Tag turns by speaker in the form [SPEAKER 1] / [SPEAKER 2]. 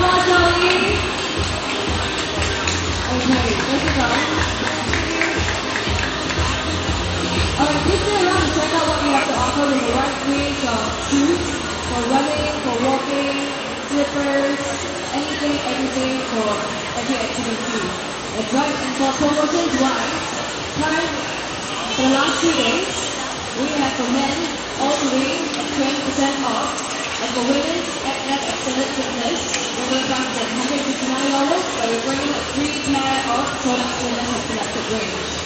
[SPEAKER 1] applause, Joey. Okay, let's go. Alright, please stay around and check out what we have to offer. We have a wide range of shoes for running, for walking, slippers, anything, everything for every activity. That's right, and for promotions wise, current for the last 2 days, we have for men all the way at 20% off, and for women at that excellent fitness, we're going to price at $159, but we're bringing a free pair of products in the selected range.